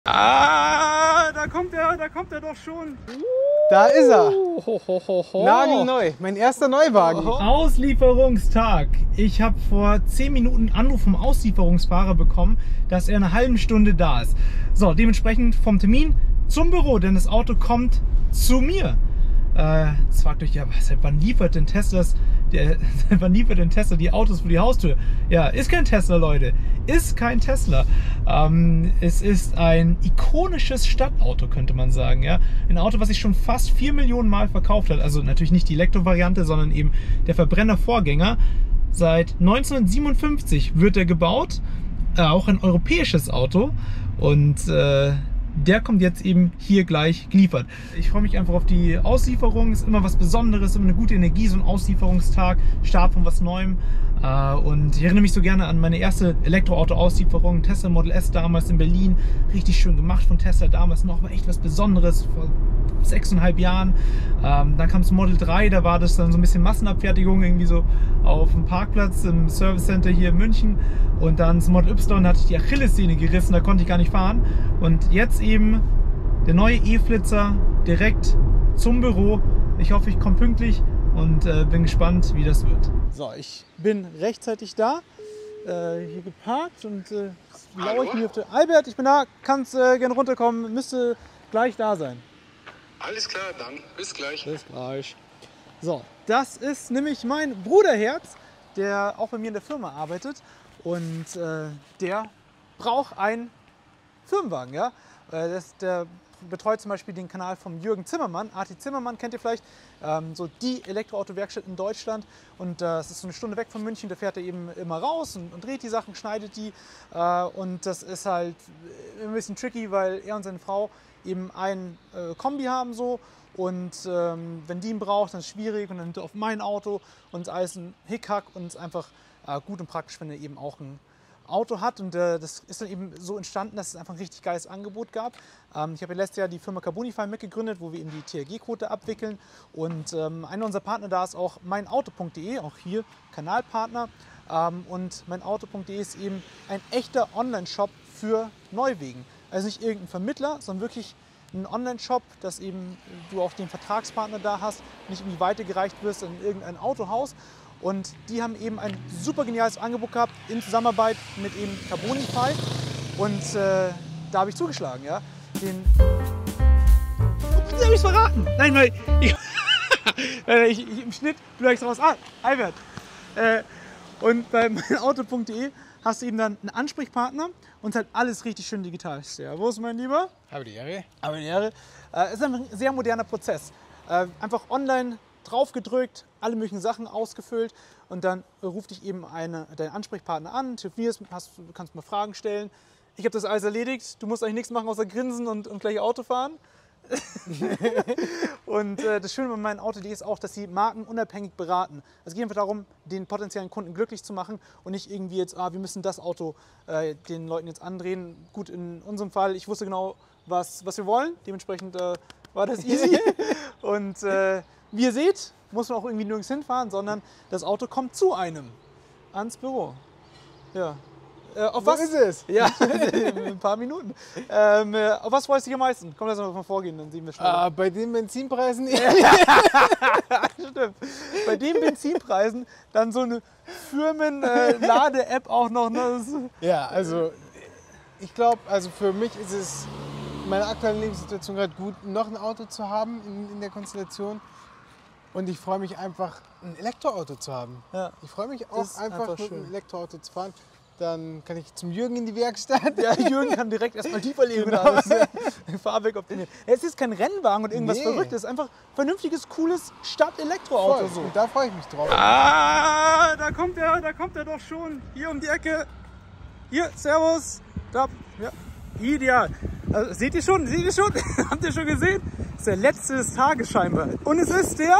Da kommt er doch schon. Da ist er. Nagelneu. Mein erster Neuwagen. Auslieferungstag. Ich habe vor 10 Minuten einen Anruf vom Auslieferungsfahrer bekommen, dass er in einer halben Stunde da ist. So, dementsprechend vom Termin zum Büro, denn das Auto kommt zu mir. Jetzt fragt euch ja, wann liefert denn Tesla die Autos vor die Haustür? Ja, ist kein Tesla, Leute. Ist kein Tesla. Es ist ein ikonisches Stadtauto, könnte man sagen. Ja? Ein Auto, was sich schon fast 4 Millionen Mal verkauft hat. Also natürlich nicht die Elektrovariante, sondern eben der Verbrenner-Vorgänger. Seit 1957 wird er gebaut. Auch ein europäisches Auto. Und der kommt jetzt eben hier gleich geliefert. Ich freue mich einfach auf die Auslieferung. Ist immer was Besonderes, immer eine gute Energie, so ein Auslieferungstag, Start von was Neuem. Und ich erinnere mich so gerne an meine erste Elektroauto-Auslieferung, Tesla Model S damals in Berlin. Richtig schön gemacht von Tesla damals, noch mal echt was Besonderes, vor 6,5 Jahren. Dann kam das Model 3, da war das dann so ein bisschen Massenabfertigung, irgendwie so auf dem Parkplatz im Service Center hier in München. Und dann das Model Y, da hatte ich die Achillessehne gerissen, da konnte ich gar nicht fahren. Und jetzt eben der neue E-Flitzer direkt zum Büro. Ich hoffe, ich komme pünktlich und bin gespannt, wie das wird. So, ich bin rechtzeitig da, hier geparkt und laue ich mir auf der... Albert, ich bin da, kannst gerne runterkommen, müsste gleich da sein. Alles klar, dann bis gleich. Bis gleich. So, das ist nämlich mein Bruderherz, der auch bei mir in der Firma arbeitet und der braucht einen Firmenwagen, ja. Der betreut zum Beispiel den Kanal vom Jürgen Zimmermann. Arti Zimmermann kennt ihr vielleicht, so die Elektroauto-Werkstatt in Deutschland. Und das ist so eine Stunde weg von München. Da fährt er eben immer raus und dreht die Sachen, schneidet die. Und das ist halt ein bisschen tricky, weil er und seine Frau eben ein Kombi haben so. Und wenn die ihn braucht, dann ist es schwierig und dann nimmt er auf mein Auto und es ist alles ein Hickhack und es ist einfach gut und praktisch, wenn er eben auch ein Auto hat. Und das ist dann eben so entstanden, dass es einfach ein richtig geiles Angebot gab. Ich habe ja letztes Jahr die Firma Carbonify mitgegründet, wo wir eben die THG-Quote abwickeln. Und einer unserer Partner da ist auch meinauto.de, auch hier Kanalpartner. Und meinauto.de ist eben ein echter Online-Shop für Neuwagen. Also nicht irgendein Vermittler, sondern wirklich ein Online-Shop, dass eben du auch den Vertragspartner da hast, nicht irgendwie weitergereicht wirst in irgendein Autohaus. Und die haben eben ein super geniales Angebot gehabt in Zusammenarbeit mit eben Carbonify. Und da habe ich zugeschlagen, ja. Den habe ich verraten. Nein, weil ich im Schnitt vielleicht raus. Albert. Und bei meinauto.de hast du eben dann einen Ansprechpartner und halt alles richtig schön digital. Servus, mein Lieber. Habe die Ehre. Habe die Ehre. Es ist ein sehr moderner Prozess. Einfach online drauf gedrückt, alle möglichen Sachen ausgefüllt und dann ruft dich eben dein Ansprechpartner an, telefonierst, du kannst mal Fragen stellen. Ich habe das alles erledigt, du musst eigentlich nichts machen außer grinsen und gleich Auto fahren. Und das Schöne bei meinauto.de ist auch, dass sie markenunabhängig beraten. Es geht einfach darum, den potenziellen Kunden glücklich zu machen und nicht irgendwie jetzt, wir müssen das Auto den Leuten jetzt andrehen. Gut, in unserem Fall, ich wusste genau, was wir wollen, dementsprechend war das easy. Und wie ihr seht, muss man auch irgendwie nirgends hinfahren, sondern das Auto kommt zu einem ans Büro. Ja. Auf was ist es? Ja, in ein paar Minuten. Auf was freust du dich am meisten? Komm, lass uns mal vorgehen, dann sehen wir schon. Bei den Benzinpreisen? Stimmt. Bei den Benzinpreisen dann so eine Firmen-Lade-App auch noch. Ne? Ja, also ich glaube, also für mich ist es in meiner aktuellen Lebenssituation gerade gut, noch ein Auto zu haben in der Konstellation. Und ich freue mich einfach, ein Elektroauto zu haben. Ja. Ich freue mich auch einfach mit einem Elektroauto zu fahren. Dann kann ich zum Jürgen in die Werkstatt. Ja, Jürgen kann direkt erstmal tiefer legen. Genau. Fahr weg auf den. Es ist kein Rennwagen und irgendwas Verrücktes. Es ist einfach ein vernünftiges, cooles Stadt-Elektroauto. So. Und da freue ich mich drauf. Da kommt er doch schon. Hier um die Ecke. Hier, Servus. Da. Ja. Ideal. Also, seht ihr schon? Habt ihr schon gesehen? Das ist der letzte des Tages scheinbar. Und es ist der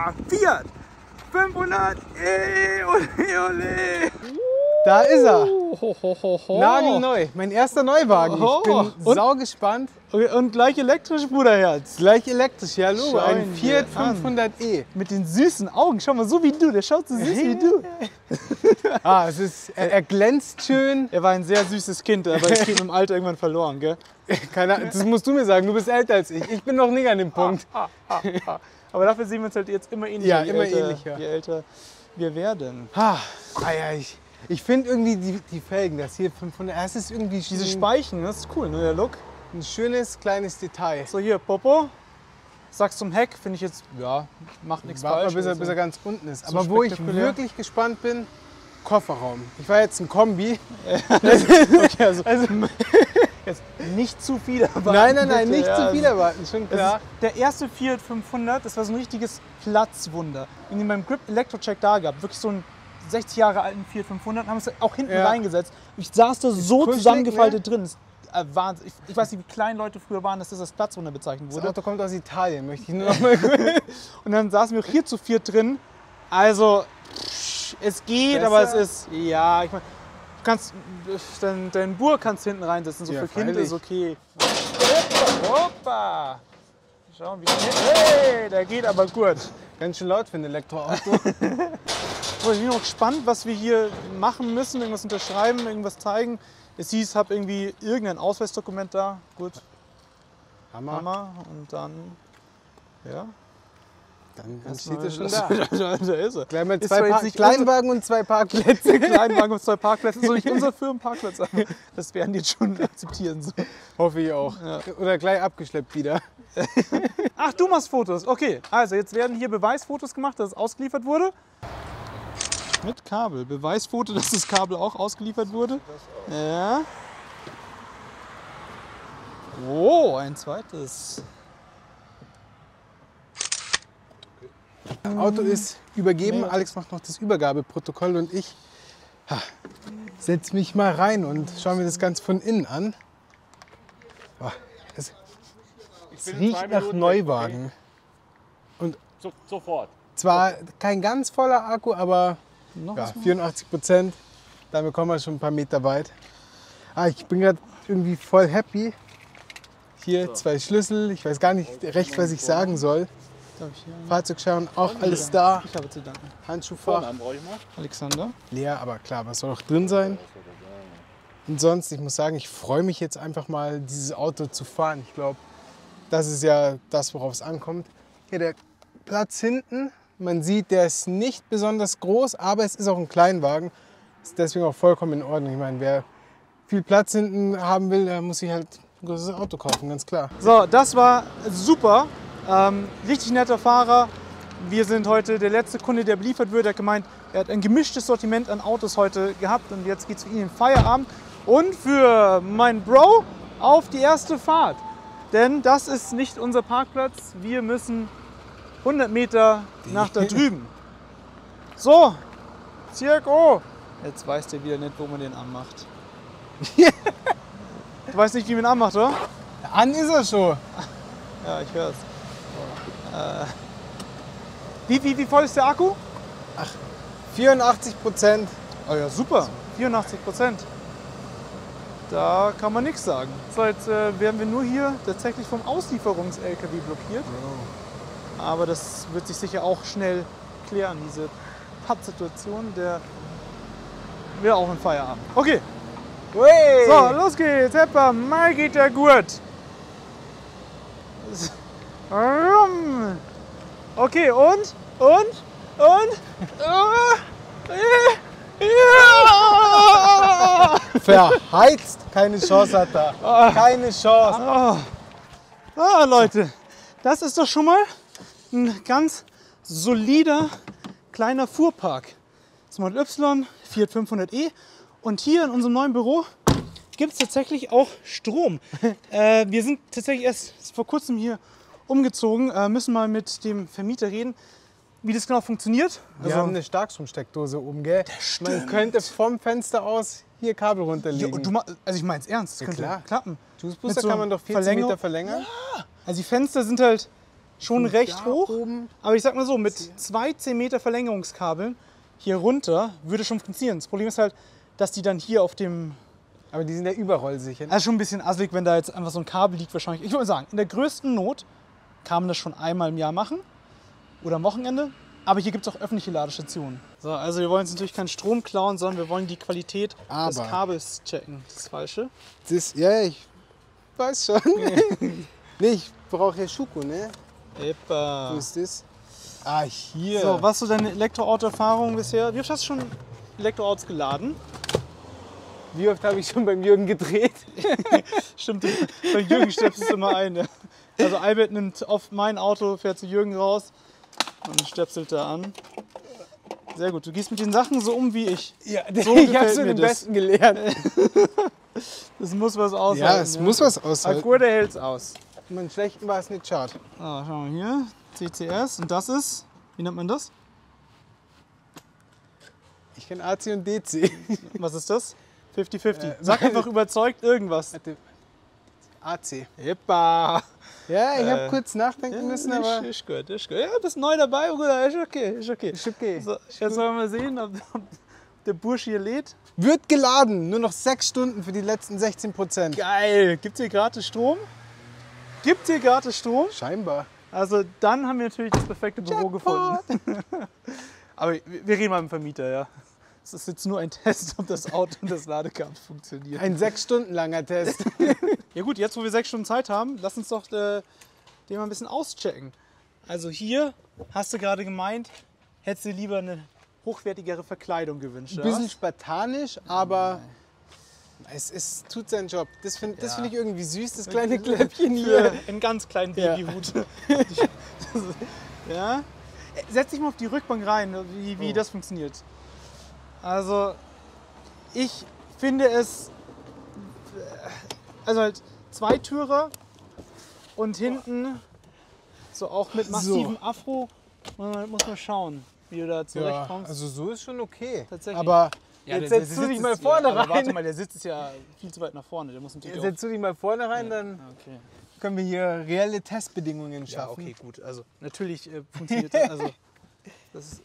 Fiat 500 ole. Da ist er. Nagelneu. Mein erster Neuwagen. Ich bin Und? saugespannt. Und gleich elektrisch, Bruderherz. Gleich elektrisch, ja, Logo. Schau Ein ihn Fiat dir an. 500e. Mit den süßen Augen. Schau mal, so wie du. Der schaut so süß wie du. Es ist, er glänzt schön. Er war ein sehr süßes Kind, aber es geht im Alter irgendwann verloren, gell? Das musst du mir sagen, du bist älter als ich. Ich bin noch nicht an dem Punkt. Aber dafür sehen wir uns halt jetzt immer ähnlicher, Ja, immer ähnlicher. je älter wir werden. Ich finde irgendwie die Felgen, das hier 500, das ist irgendwie Diese Speichen, das ist cool, ne, der Look. ein schönes kleines Detail. So, hier, Popo. Sag's zum Heck, finde ich jetzt, ja, macht nichts Warte falsch. mal, bis er ganz unten ist. so Aber wo ich spektakulär. wirklich gespannt bin, Kofferraum. Ich war jetzt ein Kombi. Okay, also jetzt nicht zu viel erwarten. Nein, bitte, nicht ja, zu viel also, erwarten, schon das klar. ist der erste Fiat 500, das war so ein richtiges Platzwunder. In dem beim Grip Electrocheck da gab, wirklich so einen 60 Jahre alten Fiat 500, haben wir es auch hinten Ja. reingesetzt. Ich saß da so kuschelig, zusammengefaltet drin. Das ist, Wahnsinn. Ich weiß nicht, wie klein Leute früher waren, dass das als Platzwunder bezeichnet Das wurde. Auto kommt aus Italien, möchte ich nur noch mal Und dann saßen wir auch hier zu viert drin. Also, es geht, Besser? aber es ist, ja, ich meine, du kannst, deinen Bur kannst du hinten reinsetzen, so Ja, für Kinder freilich. ist okay. Hoppa! Schauen, wie hey, der geht aber gut. Ganz schön laut für ein Elektroauto. So, ich bin noch gespannt, was wir hier machen müssen, irgendwas unterschreiben, irgendwas zeigen. Es hieß, hab irgendwie irgendein Ausweisdokument da. Gut, Hammer. Und dann, ja. Dann steht er schon da. da. Da ist er. Gleich mal Ist zwei zwar jetzt nicht Kleinwagen und 2 Parkplätze. Kleinwagen und 2 Parkplätze, soll nicht unser Firmenparkplatz sein. Das werden die jetzt schon akzeptieren. So. Hoffe ich auch. Ja. Oder gleich abgeschleppt wieder. Ach, du machst Fotos. Okay, also jetzt werden hier Beweisfotos gemacht, dass es ausgeliefert wurde. Mit Kabel. Beweisfoto, dass das Kabel auch ausgeliefert wurde. Ja. Oh, ein zweites. Das Auto ist übergeben. Alex macht noch das Übergabeprotokoll und ich setze mich mal rein und schaue mir das Ganze von innen an. Es riecht nach Neuwagen. Und Sofort. zwar kein ganz voller Akku, aber Noch ja, was? 84%. Damit kommen wir schon ein paar Meter weit. Ich bin gerade irgendwie voll happy. Hier 2 Schlüssel. Ich weiß gar nicht recht, was ich sagen soll. Darf ich hier? Fahrzeugschein auch alles da. Ich habe zu danken. Handschuhfach Vornamen brauche ich mal. Alexander. leer, aber klar, was soll auch drin sein? Und sonst, ich muss sagen, ich freue mich jetzt einfach mal, dieses Auto zu fahren. Ich glaube, das ist ja das, worauf es ankommt. Hier der Platz hinten, man sieht, der ist nicht besonders groß, aber es ist auch ein Kleinwagen. Ist deswegen auch vollkommen in Ordnung. Ich meine, wer viel Platz hinten haben will, der muss sich halt ein großes Auto kaufen, ganz klar. So, das war super. Richtig netter Fahrer. Wir sind heute der letzte Kunde, der beliefert wird. Er hat gemeint, er hat ein gemischtes Sortiment an Autos heute gehabt und jetzt geht es für ihn in den Feierabend. Und für meinen Bro auf die erste Fahrt. Denn das ist nicht unser Parkplatz. Wir müssen 100 Meter nach da drüben. So, Zirko. Jetzt weiß der wieder nicht, wo man den anmacht. Du weißt nicht, wie man ihn anmacht, oder? An ist er schon. Ja, ich höre es. Wie voll ist der Akku? 84%. Oh ja, super. 84%. Da kann man nichts sagen. So, jetzt werden wir nur hier tatsächlich vom Auslieferungs-LKW blockiert. Aber das wird sich sicher auch schnell klären, diese Pattsituation. Der wäre auch ein Feierabend. Okay, Hey. so, los geht's. Heppa, mal geht der gut. Okay, und? Ja! Verheizt. Keine Chance hat er. Keine Chance. Leute, das ist doch schon mal ein ganz solider kleiner Fuhrpark. Das Model Y, Fiat 500e. Und hier in unserem neuen Büro gibt es tatsächlich auch Strom. Wir sind tatsächlich erst vor kurzem hier umgezogen, müssen mal mit dem Vermieter reden, wie das genau funktioniert. Wir haben eine Starkstromsteckdose oben, gell? Man könnte vom Fenster aus hier Kabel ja, runterlegen. und also ich meine es ernst, das Ja, könnte klar. klappen. Juice Mit Booster so kann man doch 14 Verlängerung. Meter verlängern. Also die Fenster sind halt schon recht da hoch, oben. aber ich sag mal so, mit 2 10 Meter Verlängerungskabeln hier runter würde schon funktionieren. Das Problem ist halt, dass die dann hier auf dem... Aber die sind ja überrollsicher. Also schon ein bisschen assig, wenn da jetzt einfach so ein Kabel liegt wahrscheinlich. Ich würde sagen, in der größten Not kann man das schon einmal im Jahr machen oder am Wochenende. Aber hier gibt es auch öffentliche Ladestationen. So, also wir wollen jetzt natürlich keinen Strom klauen, sondern wir wollen die Qualität des Aber- Kabels checken. Das Falsche. Ja, ich weiß schon. Nee, ich brauche ja Schuko, ne? Wo Epa. ist das? Ah, hier. So, was ist so deine Elektroauto-Erfahrung bisher? Wie oft hast du schon Elektroautos geladen? Wie oft habe ich schon beim Jürgen gedreht? Stimmt, bei Jürgen stöpselst du immer ein. Ne? Also Albert nimmt auf mein Auto, fährt zu Jürgen raus und stöpselt da an. Sehr gut, du gehst mit den Sachen so um wie ich. Ja, So ich habe gefällt es mir den das. Besten gelernt. Das muss was aushalten. Ja, es muss was Als aushalten. Gute hält's aus. Man schlechten war es nicht schade. So, schauen wir hier. CCS und das ist, wie nennt man das? Ich kenne AC und DC. Was ist das? 50-50. Sag einfach überzeugt irgendwas. Warte. AC. Epa. Ja, ich habe kurz nachdenken müssen, aber Ist gut, ist gut. Ja, bist neu dabei, Bruder. Ist okay, ist okay. ist okay. So, jetzt wollen wir mal sehen, ob der Bursch hier lädt. Wird geladen. Nur noch 6 Stunden für die letzten 16%. Geil. Gibt's hier gratis Strom? Gibt hier gratis Strom? Scheinbar. Also dann haben wir natürlich das perfekte Büro gefunden. Aber wir reden mal mit dem Vermieter, ja. Es ist jetzt nur ein Test, ob das Auto und das Ladekabel funktioniert. Ein 6 Stunden langer Test. Ja gut, jetzt wo wir 6 Stunden Zeit haben, lass uns doch den mal ein bisschen auschecken. Also hier hast du gerade gemeint, hättest du lieber eine hochwertigere Verkleidung gewünscht. Ein oder bisschen was? spartanisch, aber es tut seinen Job. Das finde Ja. find ich irgendwie süß, das kleine Kläppchen Für hier. einen ganz kleinen Ja. Babyhut. Ja. Setz dich mal auf die Rückbank rein, wie das funktioniert. Also, ich finde es, also halt Zweitürer und hinten so auch mit massivem Afro. Muss man schauen, wie du da Ja, zurechtkommst. also so ist schon okay. Tatsächlich. Aber Ja, jetzt der setzt du Sitz dich ist- mal vorne ja, aber Warte rein. mal, der Sitz ist ja viel zu weit nach vorne. Der muss natürlich Jetzt setzt du dich mal vorne rein, dann Okay. können wir hier reelle Testbedingungen Ja, schaffen. okay, gut. Also natürlich funktioniert das. Also, das ist.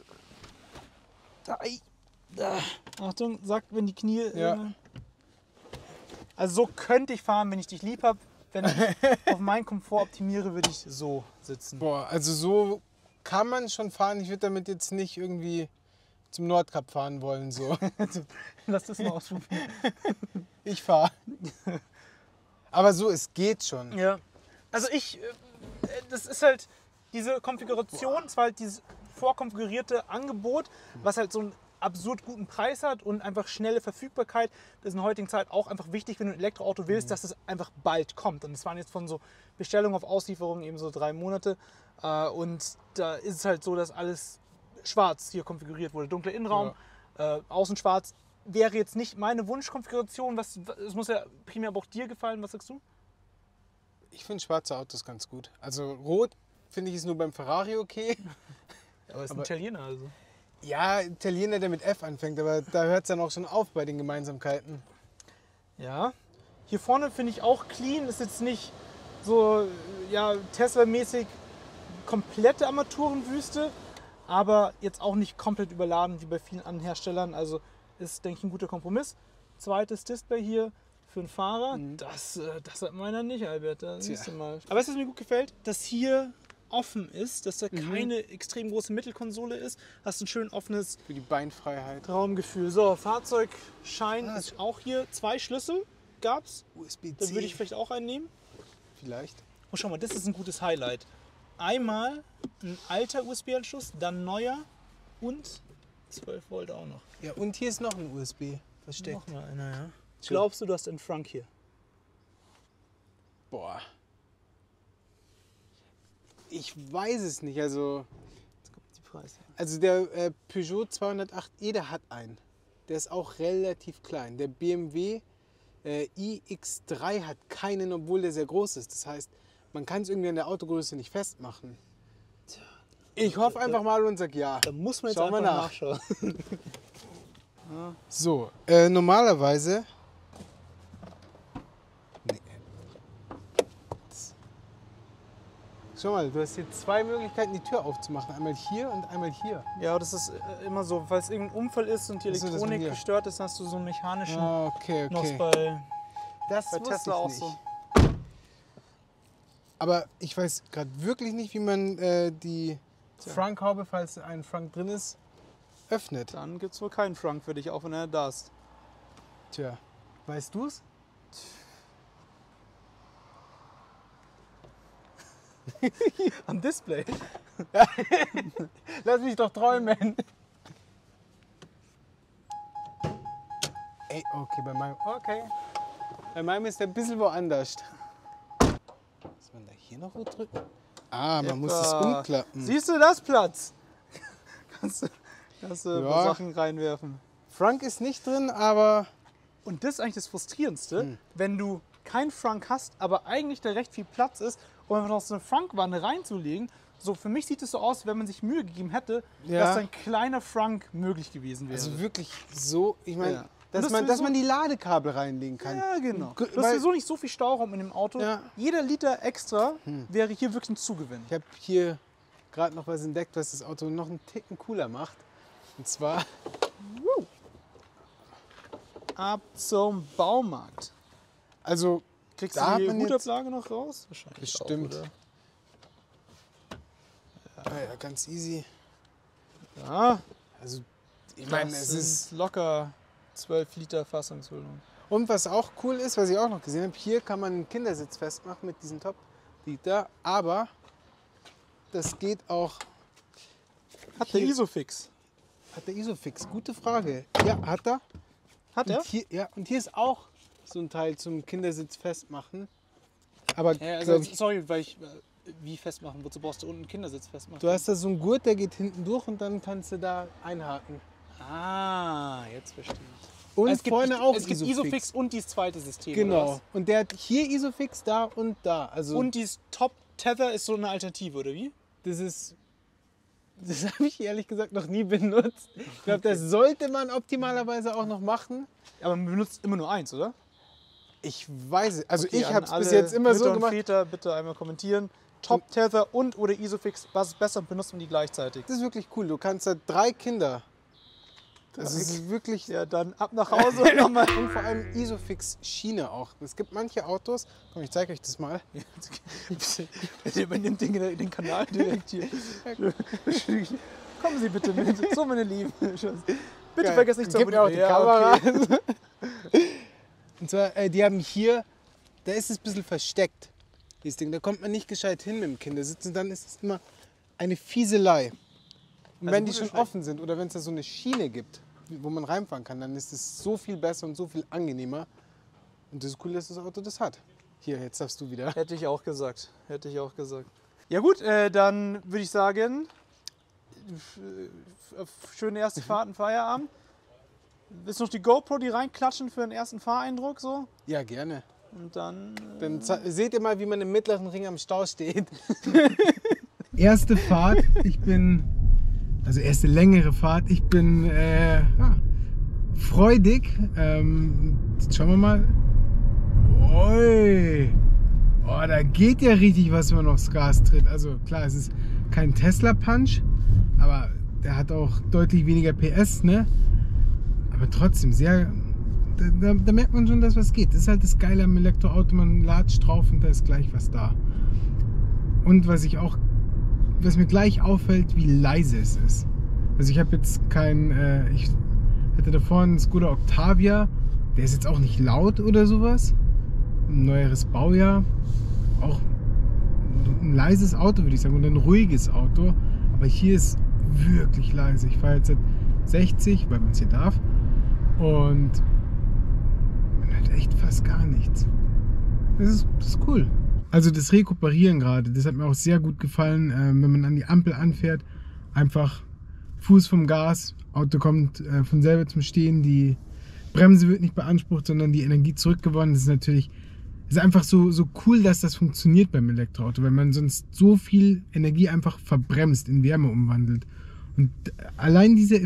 Achtung, sagt, wenn die Knie. Ja. Also so könnte ich fahren, wenn ich dich lieb habe. Wenn ich auf meinen Komfort optimiere, würde ich so sitzen. Boah, also so kann man schon fahren. Ich würde damit jetzt nicht irgendwie zum Nordkap fahren wollen. So. Lass das mal ausprobieren. Ich fahre. Aber so, es geht schon. Ja. Also das ist halt diese Konfiguration, es war halt dieses vorkonfigurierte Angebot, was halt so einen absurd guten Preis hat und einfach schnelle Verfügbarkeit. Das ist in der heutigen Zeit auch einfach wichtig, wenn du ein Elektroauto willst, dass es einfach bald kommt. Und es waren jetzt von so Bestellung auf Auslieferung eben so 3 Monate. Und da ist es halt so, dass alles schwarz hier konfiguriert wurde. Dunkler Innenraum, außen schwarz. Wäre jetzt nicht meine Wunschkonfiguration. Es muss ja primär aber auch dir gefallen. Was sagst du? Ich finde schwarze Autos ganz gut. Also rot finde ich ist nur beim Ferrari okay. Aber es ist ein Italiener also. Ja, Italiener, der mit F anfängt, aber da hört es dann auch schon auf bei den Gemeinsamkeiten. Ja. Hier vorne finde ich auch clean. Ist jetzt nicht so ja, Tesla-mäßig komplette Armaturenwüste, aber jetzt auch nicht komplett überladen wie bei vielen anderen Herstellern. Also ist, denke ich, ein guter Kompromiss. Zweites Display hier für einen Fahrer. Das hat meiner nicht, Albert. Da siehst du mal. Aber weißt du, was mir gut gefällt? Dass hier offen ist, dass da keine extrem große Mittelkonsole ist. Hast ein schön offenes Für die Beinfreiheit. Raumgefühl. So, Fahrzeugschein ist auch hier. 2 Schlüssel gab's. USB-C. Da würde ich vielleicht auch einen nehmen. vielleicht. Oh, schau mal, das ist ein gutes Highlight. Einmal ein alter USB-Anschluss, dann neuer und 12 Volt auch noch. Ja, und hier ist noch ein USB versteckt. Noch mal einer, ja. Glaubst du, du hast einen Frunk hier? Boah. Ich weiß es nicht. Also Die Preise. der Peugeot 208e, der hat einen. Der ist auch relativ klein. Der BMW iX3 hat keinen, obwohl der sehr groß ist. Das heißt, man kann es irgendwie an der Autogröße nicht festmachen. Ich hoffe einfach mal und sag ja. Da muss man jetzt Schauen wir einfach nach. nachschauen. So, normalerweise. Nee. Schau mal, du hast hier zwei Möglichkeiten, die Tür aufzumachen. Einmal hier und einmal hier. Ja, das ist immer so, falls irgendein Unfall ist und die Ach so, das Elektronik hier. gestört ist, hast du so einen mechanischen. Ah, okay, Noch okay. bei Das wusste Tesla ich auch nicht. so. Aber ich weiß gerade wirklich nicht, wie man die Frankhaube, falls ein Frank drin ist, öffnet. Dann gibt es wohl keinen Frank für dich, auch wenn er da ist. Tja, weißt du's? Am Display. Lass mich doch träumen. Ey, okay, bei meinem ist der ein bisschen woanders. Muss man da hier noch wo drücken? Ah, man muss es umklappen. Siehst du das Platz? kannst du ein Ja. paar Sachen reinwerfen. Frank ist nicht drin, aber Und das ist eigentlich das Frustrierendste, wenn du keinen Frank hast, aber eigentlich da recht viel Platz ist, um einfach noch so eine Frankwanne reinzulegen. So, für mich sieht es so aus, wenn man sich Mühe gegeben hätte, Ja. dass ein kleiner Frank möglich gewesen wäre. also wirklich so, ich meine, Ja. dass man die Ladekabel reinlegen kann. Ja, genau. Du hast Weil- sowieso nicht so viel Stauraum in dem Auto. Ja. Jeder Liter extra wäre hier wirklich ein Zugewinn. Ich habe hier gerade noch was entdeckt, was das Auto noch einen Ticken cooler macht. Und zwar, Ab zum Baumarkt. also Kriegst Da du hat die man jetzt- Hutablage noch raus? Wahrscheinlich Bestimmt. Auch, oder? ja, ganz easy. Ja, Also ich meine, das es ist. sind locker 12 Liter Fassungsfüllung. Und was auch cool ist, was ich auch noch gesehen habe, hier kann man einen Kindersitz festmachen mit diesem Top-Liter, aber das geht auch. Hat der Hier- Isofix? Hat der Isofix? Gute Frage. Ja, hat er. Hat er? Und hier, ja, und hier ist auch so ein Teil zum Kindersitz festmachen. Aber Ja, glaub also, sorry, weil ich. Wie festmachen? Wozu brauchst du unten einen Kindersitz festmachen? du hast da so einen Gurt, der geht hinten durch und dann kannst du da einhaken. Ah, jetzt verstehe ich. Und Es gibt, vorne auch es gibt Isofix und dieses zweite System. Oder Genau. was? Und der hat hier Isofix, da und da. Also Und dieses Top Tether ist so eine Alternative, oder wie? das habe ich ehrlich gesagt noch nie benutzt. Ich glaube, das sollte man optimalerweise auch noch machen. Aber man benutzt immer nur eins, oder? Ich weiß es. Also Okay, ich an habe es bis alle jetzt immer Mütter so und gemacht. Väter, bitte einmal kommentieren. Top Tether und oder Isofix, was ist besser, benutzt man die gleichzeitig? Das ist wirklich cool. Du kannst da 3 Kinder. Das ist wirklich. Ja, dann ab nach Hause und nochmal. Und vor allem Isofix Schiene auch. Es gibt manche Autos. Komm, ich zeige euch das mal. Der übernimmt den Kanal direkt hier. Kommen Sie bitte mit. So, meine Lieben. Bitte Geil. vergesst nicht zu Gib mir auch die Kamera. Okay. Und zwar, die haben hier, da ist es ein bisschen versteckt, dieses Ding. Da kommt man nicht gescheit hin mit dem Kindersitz und dann ist es immer eine Fieselei. Und Also wenn die gut schon oder schlecht? offen sind oder wenn es da so eine Schiene gibt, wo man reinfahren kann, dann ist es so viel besser und so viel angenehmer. Und das ist cool, dass das Auto das hat. Hier, jetzt darfst du wieder. Hätte ich auch gesagt. Hätte ich auch gesagt. Ja gut, dann würde ich sagen, schöne erste Fahrt und Feierabend. Willst du noch die GoPro, die reinklatschen für den ersten Fahreindruck so? Ja, gerne. Und dann... Dann seht ihr mal, wie man im mittleren Ring am Stau steht. Erste Fahrt, also erste längere Fahrt, ich bin freudig. Jetzt schauen wir mal. Ui. Oh, da geht ja richtig was, wenn man aufs Gas tritt. Also klar, es ist kein Tesla-Punch, aber der hat auch deutlich weniger PS, ne? Aber trotzdem sehr... Da merkt man schon, dass was geht. Das ist halt das Geile am Elektroauto, man latscht drauf und da ist gleich was da. Und was mir gleich auffällt, wie leise es ist. Also ich habe jetzt ich hatte davor einen Skoda Octavia, der ist jetzt auch nicht laut oder sowas. Ein neueres Baujahr. Auch ein leises Auto, würde ich sagen, und ein ruhiges Auto. Aber hier ist wirklich leise. Ich fahre jetzt seit 60, weil man es hier darf. Und man hört echt fast gar nichts. Das ist cool. Also das Rekuperieren gerade, das hat mir auch sehr gut gefallen, wenn man an die Ampel anfährt. Einfach Fuß vom Gas, Auto kommt von selber zum Stehen, die Bremse wird nicht beansprucht, sondern die Energie zurückgewonnen. Das ist einfach so cool, dass das funktioniert beim Elektroauto, weil man sonst so viel Energie einfach verbremst, in Wärme umwandelt. Und allein dieser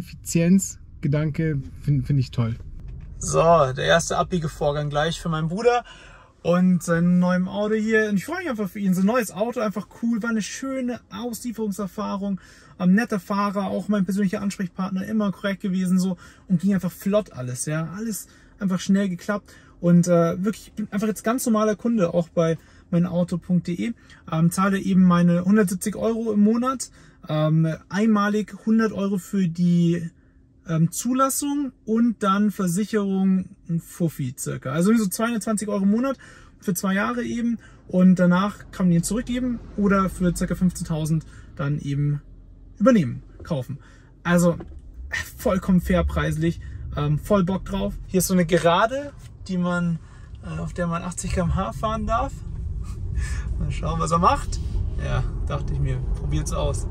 Effizienzgedanke finde ich toll. So, der erste Abbiegevorgang gleich für meinen Bruder. und seinem neuen Auto hier. Und ich freue mich einfach für ihn. So ein neues Auto, einfach cool. War eine schöne Auslieferungserfahrung. Netter Fahrer, auch mein persönlicher Ansprechpartner, immer korrekt gewesen so und ging einfach flott alles. Ja, alles einfach schnell geklappt. Und wirklich, ich bin einfach jetzt ganz normaler Kunde, auch bei meinauto.de. Zahle eben meine 170 € im Monat. Einmalig 100 € für die Zulassung und dann Versicherung Fuffi circa. Also so 220 € im Monat für 2 Jahre eben. Und danach kann man ihn zurückgeben oder für ca. 15.000 dann eben übernehmen, kaufen. Also vollkommen fair preislich. Voll Bock drauf. Hier ist so eine Gerade, die man, auf der man 80 km/h fahren darf. Mal schauen, was er macht. Ja, dachte ich mir, probiert's aus.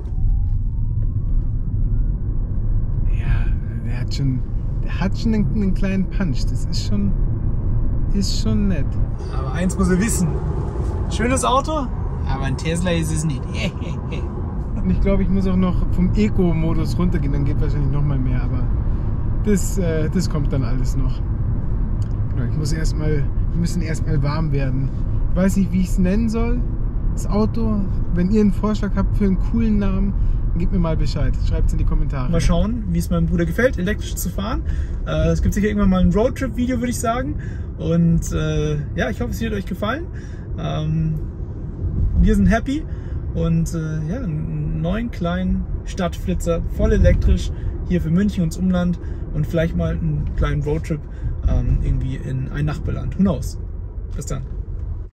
Ja, der hat schon einen kleinen Punch. Das ist schon nett. Aber eins muss er wissen. Schönes Auto, aber ein Tesla ist es nicht. Und ich glaube, ich muss auch noch vom Eco-Modus runtergehen, dann geht wahrscheinlich noch mal mehr, aber das kommt dann alles noch. Genau, wir müssen erstmal warm werden. Ich weiß nicht, wie ich es nennen soll, das Auto. Wenn ihr einen Vorschlag habt für einen coolen Namen, dann gebt mir mal Bescheid. Schreibt es in die Kommentare. Mal schauen, wie es meinem Bruder gefällt, elektrisch zu fahren. Es gibt sicher irgendwann mal ein Roadtrip-Video, würde ich sagen. Und ja, ich hoffe, es wird euch gefallen. Wir sind happy. Und ja, einen neuen kleinen Stadtflitzer, voll elektrisch, hier für München und das Umland und vielleicht mal einen kleinen Roadtrip irgendwie in ein Nachbarland. Who knows? Bis dann.